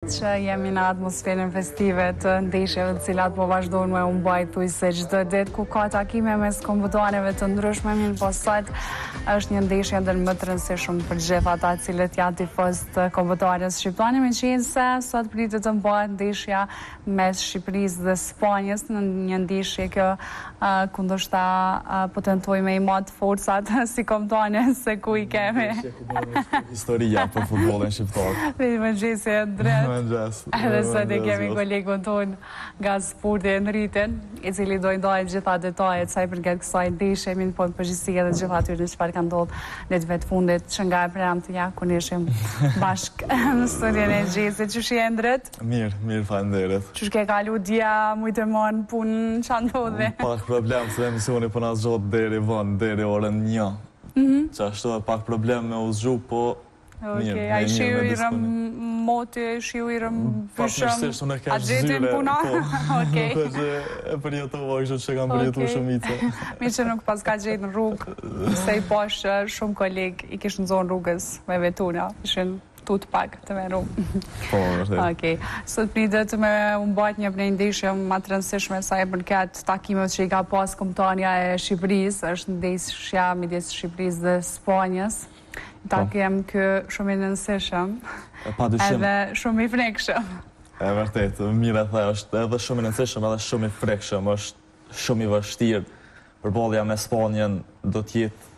që jemi në atmosferën festive të ndeshjeve të cilat po vazhdojnë me mbajtur thuajse çdo ditë ku ka takime mes kombëtarëve të ndryshme, mirë po sot është një ndeshje ndër më të rëndësishme për gjithë ata cilët janë tifozë të kombëtarës shqiptare, meqense sot pritet të mbahet ndeshja mes Shqipërisë dhe Spanjës, në një ndeshje që ku ndoshta po tentojmë me i mat forcat si kombëtare se ku i kemi. Historia për futbollin shqiptar. Mëngjesi drejt. Edhe sot e kemi kolegun ton nga sporti Enriten, i cili do i ndajë gjitha detajet sa i përket kësaj ndeshje, mirë po në përgjithësi edhe gjitha aty në çfarë ka ndodhur në të vetë fundit që nga e premtja ku ne ishim bashkë në studion e Gjesit. Çu je Endret? Mirë, faleminderit. Çu ke kalu dia mujtë mon punë ç'a ndodhi? Pak problem se emisioni po na zgjot deri vonë, deri orën 1. Çashtu pak problem me u zgju, po Okej, a i shiu i rëm moti, shiu i rëm pyshëm, a gjetin puna? Okej. Nuk është e përjetova kështu që kam përjetu shumica. Mi që nuk pas ka gjetë në rrugë, se i posh shumë kolegë i kishë në zonë rrugës me vetuna, ishin tut pak të me rrugë. Po, vërtet. Okej, sot pritet me mbajt një prej ndeshje më të rëndësishme sa e përket takimet që i ka pas kombëtarja e Shqipërisë, është ndeshja midis Shqipërisë dhe Spanjës. Takim kë shumë i rëndësishëm, edhe shumë i frekshëm. E vërtet, mirë e the, është edhe shumë i rëndësishëm edhe shumë i frekshëm, është shumë i vështirë. Përballja me Spanjën do t'jetë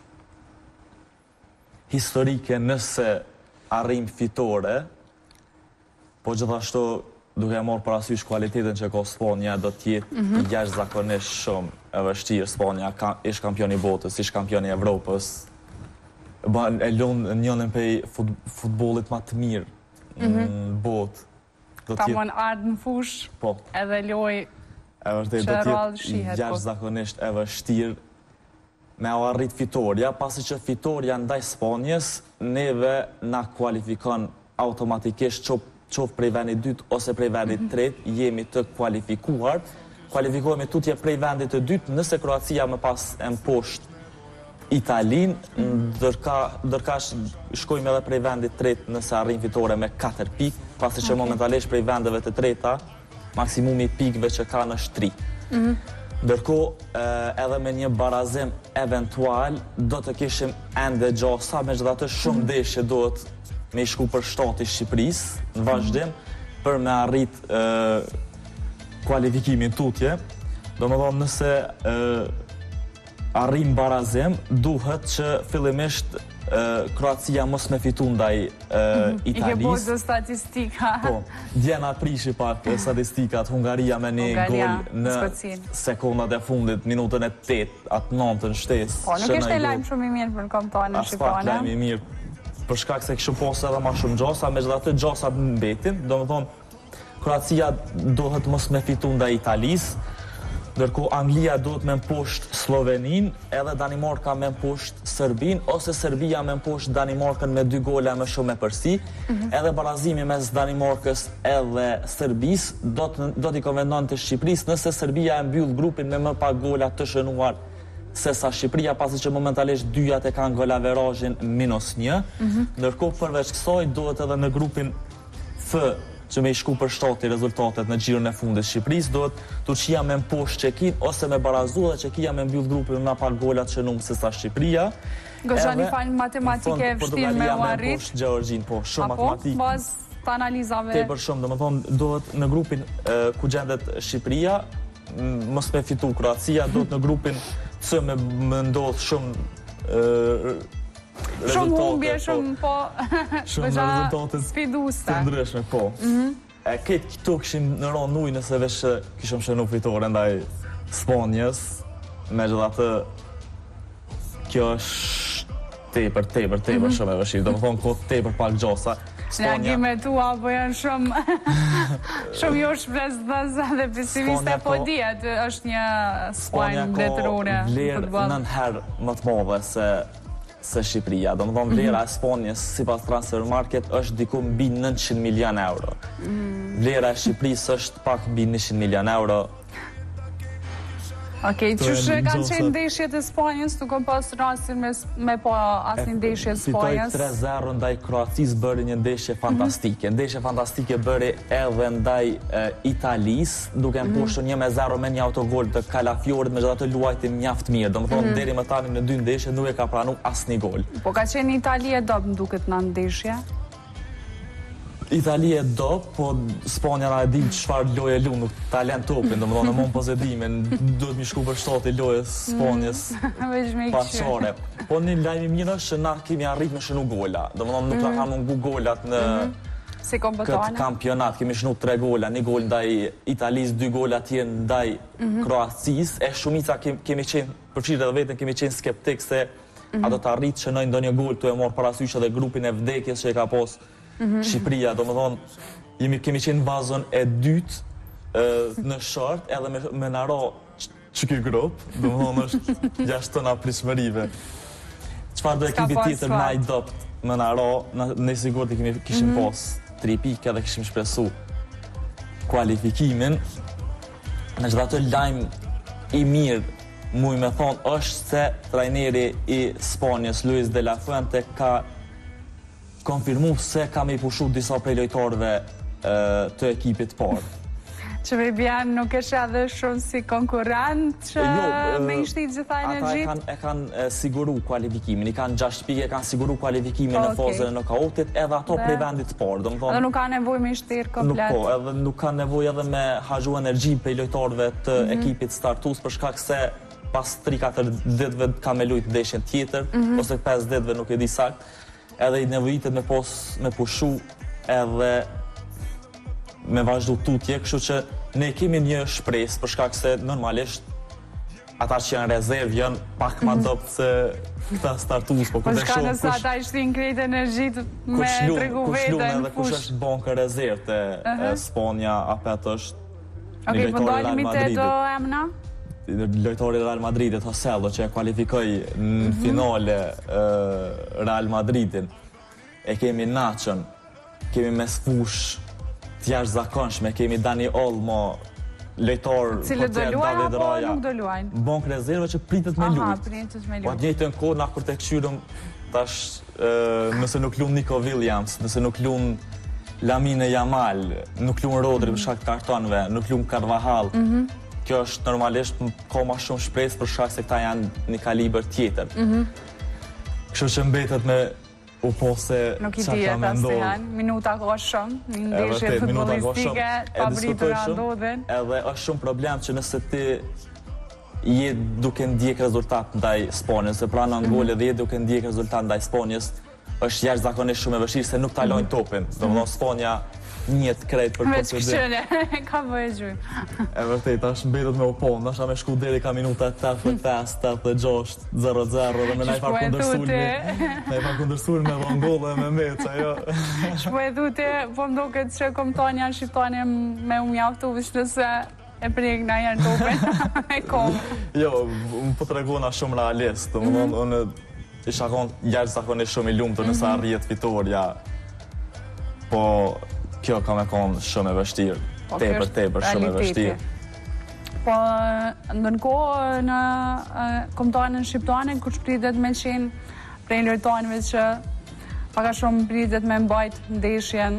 historike nëse arrim fitore, po gjithashtu duke e marrë parasysh kualitetin që ka Spanja do t'jetë jashtëzakonisht shumë e vështirë. Spanja ish kampioni i botës, ish kampioni i Evropës. E lonë njënën pej futbollit ma të mirë në botë. Ta mon ardë në fush, edhe loj që rrallë shihet. Jashtëzakonisht e vështirë me u arrit fitoria, pasi që fitoria ndaj Spanjës neve na kualifikon automatikisht qof prej vendit dytë ose prej vendit tretë, jemi të kualifikuar. Kualifikohemi tutje prej vendit të dytë nëse Kroacia më pas e mposht Italin, ndërka shkojmë edhe prej vendit tretë nëse arrim fitore me 4 pikë, pasi që momentalisht prej vendeve të treta, maksimumi pikëve që kanë është 3. Ndërkohë edhe me një barazim eventual, do të kishim ende gjasa, me gjithatë shumë ndeshje do të me i shku për shtati Shqipërisë, në vazhdim, për me arrit kualifikimin tutje. Do më thonë nëse arrim barazim, duhet që fillimisht Kroacia mos me fitu ndaj Italis. I ke bërë do statistika. Po, djena prishi pak statistikat, Hungaria me një gol në sekundat e fundit, minutën e 8, atë 9 shtes. Po, nuk ishte lajmë shumë i mirë për kombëtarën shqiptare. As pak lajmë i mirë, për shkak se kishë posë edhe ma shumë gjasa, me gjithatë gjasat në mbetin, do më thonë, Kroacia duhet mos me fitu ndaj Italis, ndërkohë Anglia duhet me mposht Slovenin, edhe Danimarka me mposht Serbin, ose Serbia me mposht Danimarkën me 2 gola më shumë e përsi, edhe barazimi mes Danimarkës edhe Serbis do t'i konvendon të Shqipërisë nëse Serbia e mbyll grupin me më pak gola të shënuar se sa Shqipëria, pasi që momentalisht dyjat e kanë golaverazhin -1, ndërkohë përveç kësaj duhet edhe në grupin F që me i shku për shtati rezultatet në gjirën e fundit Shqipërisë, duhet Turqia me mposht Çekin ose me barazu dhe Çekia me mbyll grupin me pak golat që numë se sa Shqipëria. Gozhani falë matematike e vështirë me u arrit. Me mposht Gjeorgjin, po, shumë matematikë. Apo, bazë të analizave. Te për shumë, do më thonë, duhet në grupin ku gjendet Shqipëria, mos me fitu Kroacia, duhet në grupin C me ndodhë shumë shumë humbje, shumë po rezultatet sfiduese. Të ndryshme, po. E këtë këtu këshim në ronë ujë nëse vesh kishëm shënu fitore ndaj Spanjës, me gjithatë kjo është tepër shumë e vështirë. Do më thonë këtë tepër pak gjasa. Reagime tua po janë shumë jo shpresdhëse dhe pesimiste, po dihet është një Spanjë ndetërore. Spanja ka vlerë 9 herë më të madhe se Shqipëria. Do më thonë vlera e Spanjës si pas transfer market është diku mbi 900 milion euro. Vlera e Shqipërisë është pak mbi 100 milion euro. Okej, qështë kanë qenë ndeshjet e Spanjës, nuk kam pas rastin me pa asnjë ndeshje të Spanjës? Fitoj 3-0 ndaj Kroacisë, bëri një ndeshje fantastike. Ndeshje fantastike bëri edhe ndaj Italisë, duke mposhtur 1-0 me një autogol të Kalafiorit, megjithatë luajti mjaft mirë. Domethënë deri më tani në 2 ndeshje nuk e ka pranuar asnjë gol. Po ka qenë Itali e dobët, më duket, në ndeshje? Italia e do, po Spanja na e dim çfarë loje lu, nuk talent topin, domethënë në mon pozitimin, duhet mi shku për shtati lojës Spanjës paqare. Po një lajm i mirë është që na kemi arrit me shënu gola. Domethënë nuk na kanë mungu golat në këtë kampionat, kemi shënu 3 gola, 1 gol ndaj Italisë, 2 gola tjerë ndaj Kroacisë. E shumica kemi qenë, përfshirë edhe veten, kemi qenë skeptik se a do të arrit që ndonjë gol të e morë parasysh edhe grupin e vdekjes që e ka pas Shqipëria, domethënë kemi qenë në bazën e dytë në short, edhe me naro që ky grup, domethënë është 6 tona pritshmërive. Çfarë do ekipi tjetër na i dopt me naro, ne sigurt kishim pas 3 pikë edhe kishim shpresu kualifikimin. Megjithatë lajm i mirë muj me thonë është se trajneri i Spanjës, Luis de la Fuente, ka konfirmu se kam i pushu disa prej lojtarëve të ekipit parë. Që Fabian nuk është edhe shumë si konkurrent që me ishti gjitha energjit? Ata e kanë siguru kualifikimin, i kanë 6 pike, kanë siguru kualifikimin në fazën e nokautit, edhe ato prej vendit parë. Edhe nuk ka nevoj me ishtir komplet? Nuk po, edhe nuk ka nevoj edhe me hazhu energji prej lojtarëve të ekipit startus, për shkak se pas 3-4 ditëve ka me lujt ndeshjen tjetër, ose 5 ditëve nuk e di sakt, edhe i nevojitet me pushu edhe me vazhdu tutje, kështu që ne kemi një shpresë, për shkak se normalisht ata që janë rezervë janë pak ma dopt se këta startus. Po shka nëse ata i shtin krejt energjit me tregu veten. Kush është bankë rezervë të Spanja, apet është një lojtori Real Madridit. Lojtori Real Madridit, Josello, që e kualifikoj në finale Real Madridin. E kemi Nachon, kemi mes fush tjash zakonshme, kemi Dani Olmo, lojtor Cilët do luajnë apo nuk do luajnë? Bank rezerve që pritet me lujt. Pritet me lujt. Po atë njëjtën kohë na kur të këshyrëm tash nëse nuk luan Nico Williams, nëse nuk luan Lamine Yamal, nuk luan Rodri për shkak të kartonëve, nuk luan Carvajal. Kjo është normalisht ka ma shumë shpresë për shkak se këta janë një kalibër tjetër. Kështu që mbetet me u po se qa ka me ndodhë. Minuta ka shumë, një ndeshje futbolistike, pa britur andodhen. Edhe është shumë problem që nëse ti je duke ndjek rezultat ndaj Spanjës, se pra në Angolë dhe je duke ndjek rezultat ndaj Spanjës, është jashtëzakonisht shumë e vështirë se nuk talojnë topin. Domethënë Spanja njët krejt për këtë kështëne, ka bëhe gjujmë. E vërtet, është mbetet me upon, nësha me shku deri ka minuta 85, 86, 0-0, dhe me na i par kundërsulmi me Vangollë dhe me Meca, jo. Shpo e dhute, po më do këtë që komptanja shqiptanja me umjaftu, vishë nëse e prejk na janë topin, e kom. Jo, më po të regona shumë realist, unë isha konë jashtëzakonisht shumë i lumtur nëse arrijet fitoria, po kjo ka me konë shumë e vështirë, tepër shumë e vështirë. Po, ndërkohë në kombëtarën shqiptare, kur shpritet me qenë prej lojtarëve që paka shumë pritet me mbajt ndeshjen?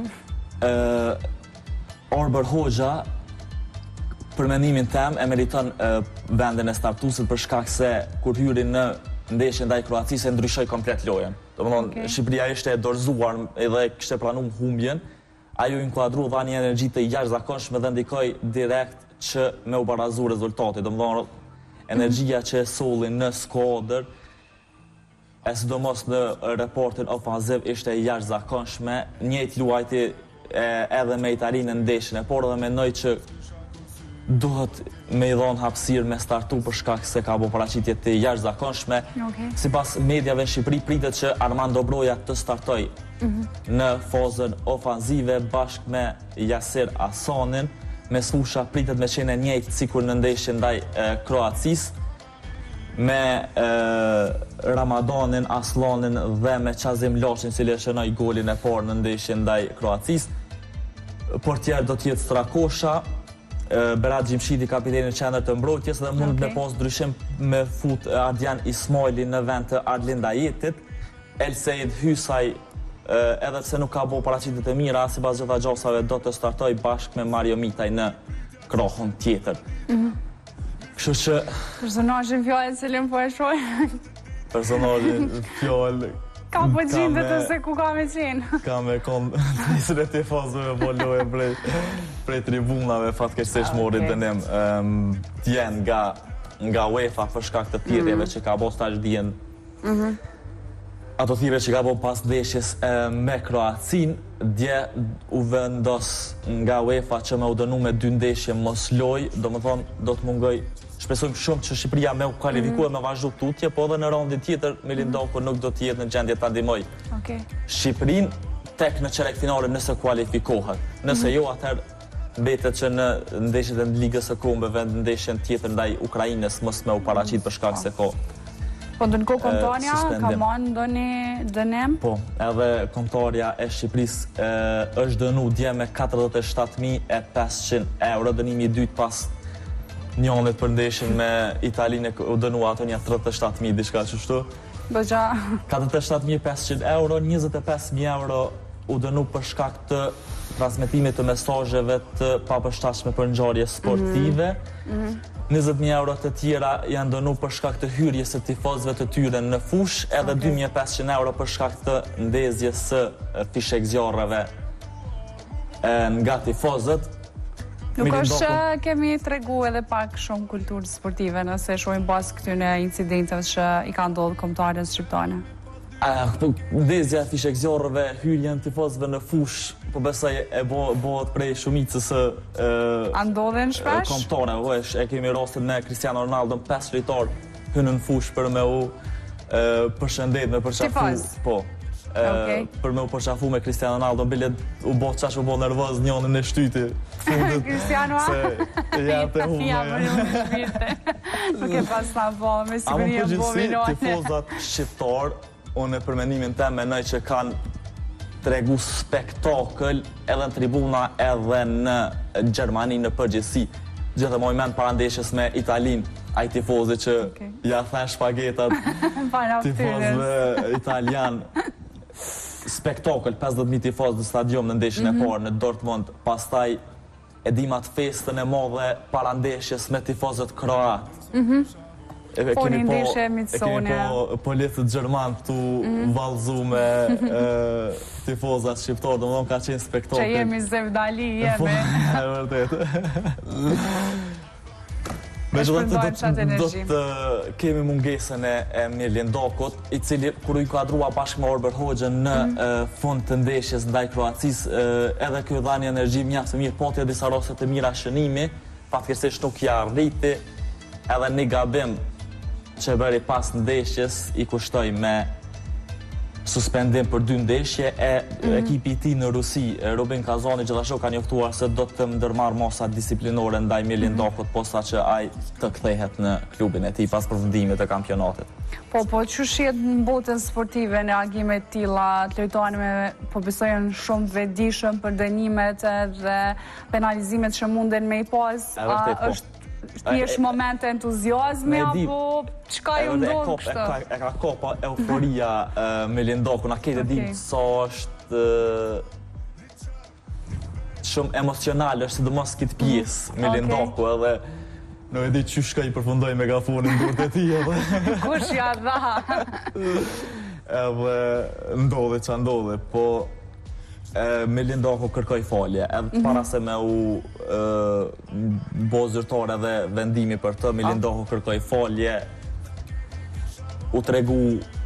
Orber Hoxha, për mendimin tem, e meriton vendin e startusit për shkak se kur hyri në ndeshjen ndaj Kroacisë e ndryshoi komplet lojën. Domethënë, Shqipëria ishte e dorëzuar edhe kishte planuar humbjen. Ajo inkuadru dha një energji të jashtëzakonshme dhe ndikoi direkt që me u barazu rezultati. Domethënë, energjia që e solli në skuadër, e sidomos në reportin ofanziv ishte jashtëzakonshme. Njëjtë luajti edhe me Italinë në ndeshjen, por edhe mendoj që duhet me i dhonë hapësirë me startu për shkak se ka bo paraqitje të jashtëzakonshme. Sipas mediave në Shqipëri pritet që Armando Broja të startoj në fazën ofanzive bashkë me Yasir Hasanin. Me sfusha pritet me qenë njëjtë sikur në ndeshjen ndaj Kroacisë, me Ramadanin, Aslanin dhe me Qazim Lashin, cili e shënoi golin e parë në ndeshjen ndaj Kroacisë. Portier do të jetë Strakosha, Berat Gjimshiti, kapiteni i qendër të mbrojtjes, dhe mund me pas ndryshim me fut Ardian Ismaili në vend të Arlinda Jetit. Elseid Hysaj, edhe pse nuk ka bo paraqitjet e mira, sipas gjitha gjasave do të startoj bashkë me Mario Mitaj në krahun tjetër. Kështu që personazhin fjalë cilin po e shoh. Personazhin fjalë Ka po gjindet ose ku ka me qenë? Ka me nisën e tifozëve me loje prej tribunave, fatkeqësisht mori dënim tjen nga UEFA për shkak të thirrjeve që ka bos tash dijen. Ato thirrje që ka bën pas ndeshjes me Kroacin, dje u vendos nga UEFA që me u dënu me 2 ndeshje mos loj, domethënë do të mungoj. Shpresojmë shumë që Shqipëria me u kualifikuar me vazhdu tutje, po edhe në raundin tjetër Milindoku nuk do të jetë në gjendje ta ndihmoj Shqipërinë tek në çerek finale nëse kualifikohet. Nëse jo, atëherë mbetet që në ndeshjet e Ligës së Kombeve, ndeshjen tjetër ndaj Ukrainës mos me u paraqit për shkak se ka. Po ndërkohë kontania ka marrë ndonjë dënim? Po, edhe kontania e Shqipërisë është dënu dje me 47.500 euro, dënimi i dytë pas njënët për ndeshin me Italinë u dënua ato një 37.000 diçka kështu. Bëgja 47.500 euro, 25.000 euro u dënu për shkak të transmetimit të mesazheve të papërshtatshme për ngjarje sportive. 20.000 euro të tjera janë dënu për shkak të hyrjes së tifozëve të tyre në fush, edhe 2.500 euro për shkak të ndezjes së fishek zjarreve nga tifozët. Nuk është që kemi tregu edhe pak shumë kulturë sportive nëse shohim pas këtyre incidenteve që i ka ndodhur kombëtarës shqiptare. Ndezja e fishek zjarreve, hyrjen tifozëve në fush, po besoj e bëhet prej shumicës ndodhen shpesh? Kombëtare, e kemi rastin me Cristiano Ronaldo, 5 lojtar hynën në fush për me u përshëndet me përqafu. Po. Për me u përqafu me Cristiano Ronaldo, bile u bo qash u bo nervoz njënën e shtyti. Cristiano ja të nuk e pas ta bo, me siguri e bo minone. Tifozat shqiptar, unë e përmenimin të menoj që kanë tregu spektakël edhe në tribuna edhe në Gjermani në përgjithësi. Gjithë moj men parandeshjes me Italin, ai tifozi që ja thën shpagetat tifozëve italian. Spektakël, 50.000 tifozë në stadium në ndeshjen e parë në Dortmund, pastaj e dimat festën e madhe parandeshjes me tifozët kroat. Po një ndeshje mitësone. Po letët Gjerman këtu valzu me tifozat shqiptarë, do më ka qenë spektakël. Që jemi Zevdali, jemi. E vërtet. Me gjithë do të kemi mungesën e Milindokut, i cili kur i kuadrua bashkë me Orbër Hoxhën në fund të ndeshjes ndaj Kroacisë, edhe kjo dhani energji mjaft të mirë, pati disa raste të mira shënimi, fatkeqësisht nuk ja arriti, edhe një gabim që bëri pas ndeshjes i kushtoi me suspendim për 2 ndeshje ekipi i tij në Rusi, Rubin Kazani, gjithashtu ka njoftuar se do të ndërmarrë masa disiplinore ndaj Milindokut posa që ai të kthehet në klubin e tij pas përfundimit të kampionatit. Po që shihet në botën sportive në reagime të tilla, lojtarët po besojnë shumë të vetëdijshëm për dënimet dhe penalizimet që munden me i pas. Thjesht momente entuziazmi apo çka ju ndodh kështu? E ka kopa euforia Milindoku, na këtë ditë sa është shumë emocional, është sidomos këtë pjesë Milindoku, edhe nuk e di çysh ka i përfundoi megafonin durët e tij edhe. Kush ja dha? Edhe ndodhi ç'a ndodhi, po Milindoku kërkoi falje, edhe para se me u bo zyrtare dhe vendimi për të, Milindoku kërkoi falje, u tregu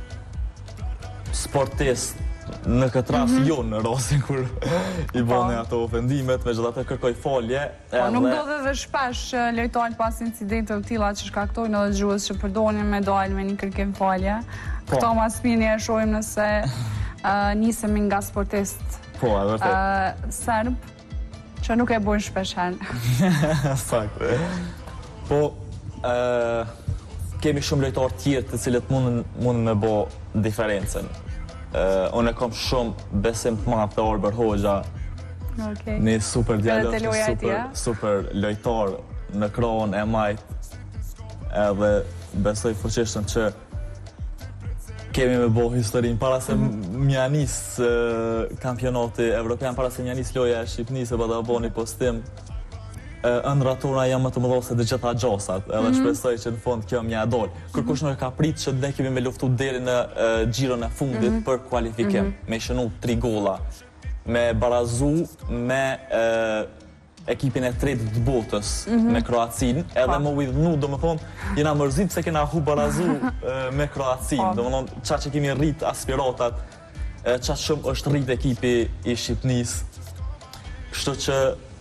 sportist në këtë rast jo në rastin kur i bëni ato ofendimet, megjithatë kërkoi falje. Po nuk ndodhet edhe shpesh lojtarët pas incidenteve të tilla që shkaktojnë edhe dëgjues që përdorin me dalë me një kërkim falje. Këto mas mini e shohim nëse nisemi nga sportist serb, që nuk e bojnë shpeshen. Saktë. Po, kemi shumë lojtarë tjerë të cilët mundën me bo diferencen. Unë e kom shumë besim të madh te Orbër Hoxha, Okej. Një super djalë, Edhe te loja e tij, super lojtar në krahun e majt. Edhe besoj fuqishëm që kemi me bo historinë para se mja nis kampionati evropian, para se mja nis loja e Shqipnisë, e bada bo një postim. Ëndra tona janë më të mëdha se të gjitha gjosat, edhe shpresoj që në fund kjo mja dol. Kërkush nuk ka prit që ne kemi me luftu deri në xhiron e fundit për kualifikim, me shënu 3 golla, me barazu me ekipin e tretë të botës me Kroacin, edhe më uidhnu, do më thonë, jena mërzit se kena hu barazu me Kroacin, do më thonë, qa që kemi rrit aspiratat, qa shumë është rrit ekipi i Shqipnisë, kështu që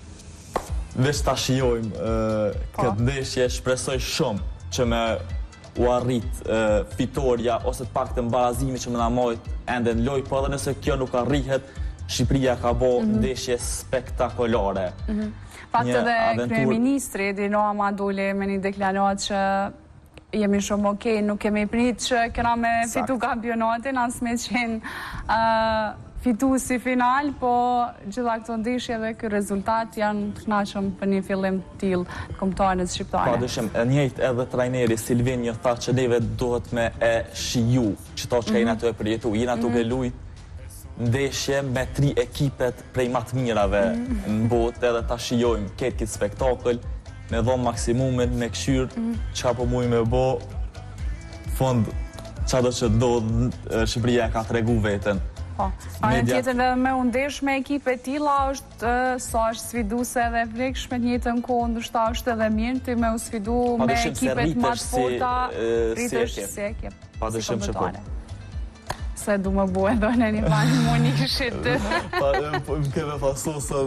veç ta shijojmë këtë ndeshje, shpresoj shumë që me u arrit fitoria ose të pak të mbarazimi që më na mojt ende në loj, po edhe nëse kjo nuk arrihet, Shqipëria ka bo ndeshje spektakolare. Fakt edhe kryeministri Dino Ama doli me një deklarat që jemi shumë okej, nuk kemi prit që kena me fitu kampionatin, as me qenë fitu si final, po gjitha këto ndeshje dhe kë rezultat janë të knaqëm për një fillim t'il kombëtarët shqiptare. Pa dëshim, njëjt edhe trajneri Silvinjo tha që neve duhet me e shiju qëto që kejnë ato e përjetu. Jena tuk e lujt ndeshje me 3 ekipet prej matë mirave në botë, edhe ta shijojmë këtë këtë spektakl, me dhomë maksimumin, me këshyrë, qa po muj me bo, fond qa do që do Shqipëria ka tregu vetën. Po, në tjetër dhe me undesh me ekipe tila është sa është sfiduse edhe vlekshme të njëjtën kohë, ndoshta është edhe mirë ti me u sfidu me ekipet më të forta, rritesh si ekip. Pa dëshim që po. Se du më bue do në një banë munishit. Më keme pasosa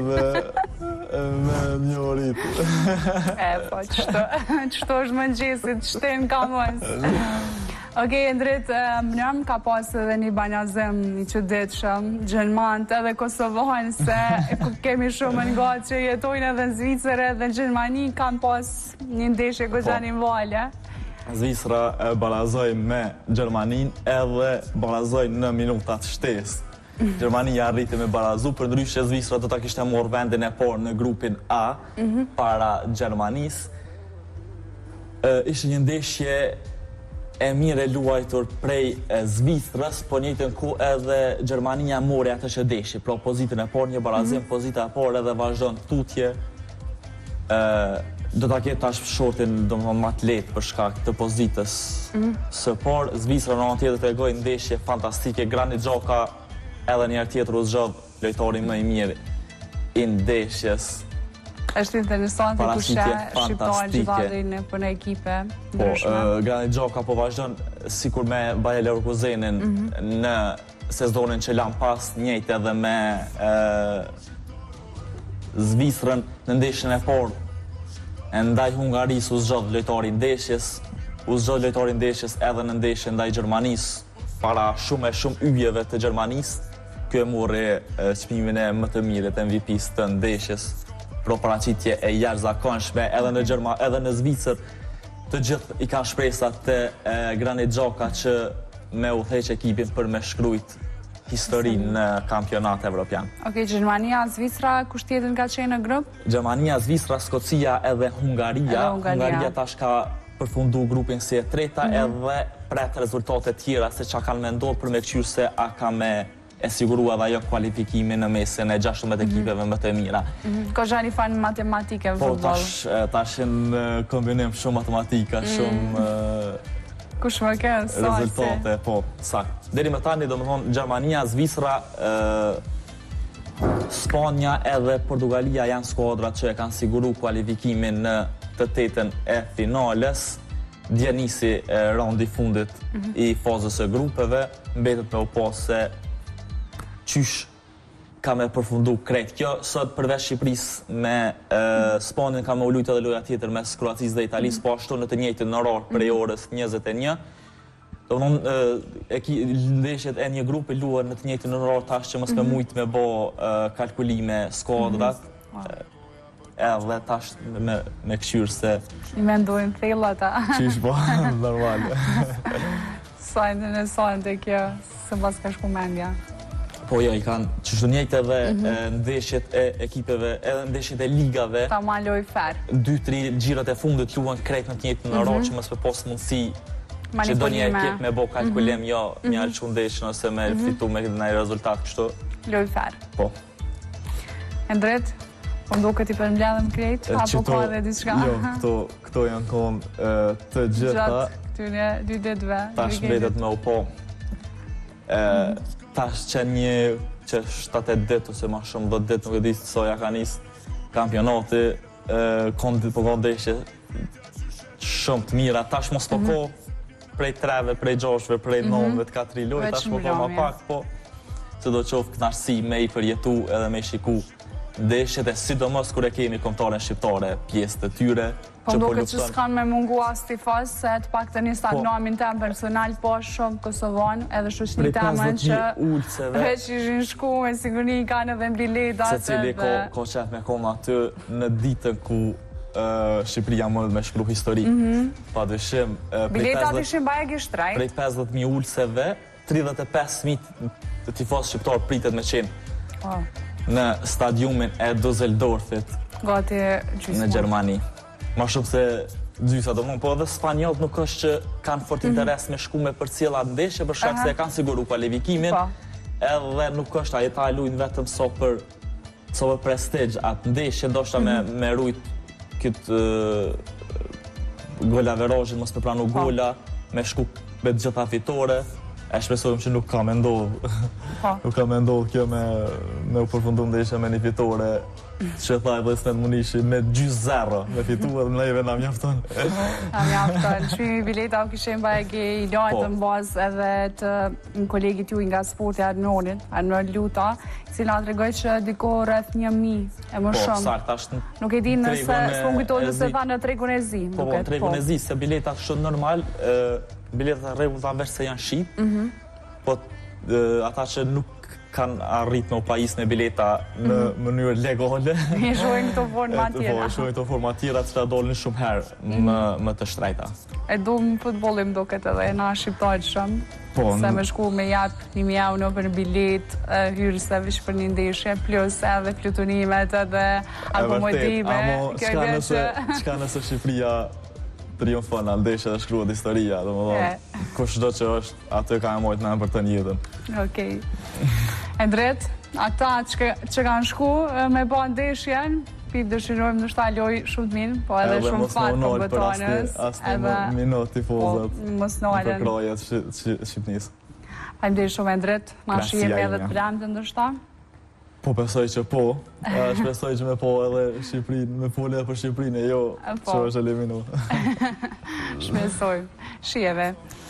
me një orit. Po, qëto është më ngjesit, qëten ka mësë. Okej, Endrit, mërëm ka pas edhe një banjazem një qëdetshëm, Gjermant edhe Kosovën, se kemi shumë nga që jetojnë edhe në Zvicër edhe në Gjermani, kanë pas një ndeshje goxha një valje. Zvicra barazoj me Gjermanin edhe barazoj në minutat shtesë. Gjermania arriti me barazu, për ndryshe Zvicra do ta kishte morë vendin e parë në grupin A para Gjermanisë. Ishte një ndeshje e mire luajtur prej Zvicrës, po njëjtën kohë edhe Gjermania mori atë që deshi, pra pozitën e parë, një barazim, pozita e parë edhe vazhdon tutje. Do ta ketë tash shortin më të lehtë për shkak të pozitës së parë. Zvicra në anë tjetër tregoi ndeshje fantastike, Granit Xhaka edhe një herë tjetër u zgjodh lojtari më i mirë i ndeshjes. Është interesante ku shqiptarë gjithadin për në ekipe ndryshme. Granit Xhaka po vazhdon sikur me Bayer Leverkusenin në sezonin që lan pas, njëjtë edhe me Zvicrën në ndeshjen e parë. Ndaj Hungarisë u zgjodh lojtari ndeshjes, edhe në ndeshjen ndaj Gjermanisë, para shumë yjeve të Gjermanisë. Ky e morri çmimin e më të mirët MVP-s të ndeshjes. Pro paraqitje e jashtëzakonshme edhe në Zvicër, të gjithë i kanë shpresat të Granit Xhaka që me udhëheq ekipin për me shkrujt historinë në kampionat evropian. Okej, Gjermania, Zvicra, kush tjetër ka qenë në grup? Gjermania, Zvicra, Skocia edhe Hungaria. Hungaria tash ka përfundu grupin si e treta edhe pret rezultate tjera se qa kanë mendor për me qyrë se a ka me e sigurua dhe ajo kualifikimin në mesin e 16 ekipeve më të mira. Ko gjani fanë matematike në futbol? Po, tash në kombinim shumë matematika, shumë kush më kënë, rezultate, po, sakt. Deri më tani, do më thonë, Gjermania, Zvicra, Spanja edhe Portugalia janë skuadrat që e kanë siguru kualifikimin në të tetën e finales. Dje nisi raundi fundit i fazës e grupeve, mbetet me u pas se qysh ka me përfundu krejt. Kjo sot përveç Shqipërisë me Spanjën ka me u lujtë edhe loja tjetër mes Kroacisë dhe Italisë, po ashtu në të njëjtën orar prej orës 21. Do të thonë ndeshjet e një grupi luhen në të njëjtën orar tash që mos me mujt me bë kalkulime skuadrat. Edhe tash me këshyrë se i mendojnë thellë ata. Qysh po, normal. Sa interesante kjo, se mbas ka shku mendja. Po jo, i kanë që njëjtë edhe ndeshjet e ekipeve, edhe ndeshjet e ligave. Ta ma loj fer. 2-3 gjirët e fundit luan krejt në të njëjtën në që mësë për posë mundësi që do një ekip me bo kalkulim, jo një alë ndeshjën ose me fitu me këtë nëjë rezultat kështu. Loj fer. Po. Endret, po ndo këti për mbledhëm krejt, apo ka edhe diçka? Jo, këto janë konë të gjitha. Gjatë këtyre 2 ditëve. Tash mbetet me u po. Tash që një që 7-8 ditë ose ma shumë 10 ditë nuk e di se soja ka nisë kampionati, po ka ndeshje shumë të mira. Tash mos po ko prej 3-ve, prej 6-ve, prej 9-ve të 4 loj, tash po ko ma pak, po që do qofë knarësi me i përjetu edhe me i shiku ndeshjet e sidomos kur e kemi kombëtaren shqiptare, pjesë të tyre. Po ndoke që s'kan me mungu as t'i fas, se të pak të një stagnamin tem personal, po shumë Kosovan, edhe shoqni temën që veç ishin shku me sigurni i kanë edhe biletat. Se cili ko qef me koma aty në ditën ku Shqipëria më me shkru histori. Pa dëshim. Biletat ishin baje gishtraj. Prej 50.000 ullseve, 35.000 tifos shqiptar pritet me qenë në stadiumin e Düsseldorfit në Gjermani. Ma shumë se gjysa do mund, po edhe Spanjolët nuk është që kanë fort interes me shku me për cila ndeshje, për shkak se kanë siguru kualifikimin, edhe nuk është a jeta e lujnë vetëm so për prestigj atë ndeshje, ndoshta me rujt këtë gola verozhin, mos me pranu gola, me shku me gjitha fitore, e shpresojmë që nuk ka me ndodhë. Nuk ka me ndodhë kjo me u përfundu ndeshje me një fitore që thaj dhe s'net munishi me gjys 0 me fitu edhe më lejve nga mjafton. Nga mjafton. Shpimi bileta u kishem bajegi i lojtë në bazë edhe të në kolegit ju nga sporti Arnonit, Arnon Luta, cila të regoj që diko rreth 1.000 e më shumë. Po, sakt ashtë nuk e di nëse s'po kujtoj nëse tha në tregun e zi. Po, në tregun e zi, se bileta shumë normal, bileta rregullta veç se janë shqip, po ata që nuk kanë arrit në pajis në bileta në mënyrë legale. I shojnë këto forma tjera. Po, i shojnë këto forma tjera që dolin shumë herë më të shtrejta. E du më futbolim do këtë edhe na shqiptojt shumë, se me shku me japë 1.000 euro për bilet, hyrëse vish për një ndeshje, plus edhe flutunimet edhe akomodime. Qka nëse Shqipëria triumfon në ndeshje dhe shkruat historia, dhe më dhonë, kushdo që është, aty ka e mojtë në për të njëtën. Okej. Endret, ata që kanë shku me ba ndeshjen, pi dëshirojmë në shtaloj shumë të minë, po edhe shumë fatë për bëtonës. Asë në minut tifozat, në përkrajet Shqipnis. Faleminderit shumë Endret, ma shihemi edhe të premte ndoshta. Po besoj që po, shpresoj që me po edhe Shqipërinë, me pole për Shqipërinë e jo që është eliminu. Shpresoj, shiheve.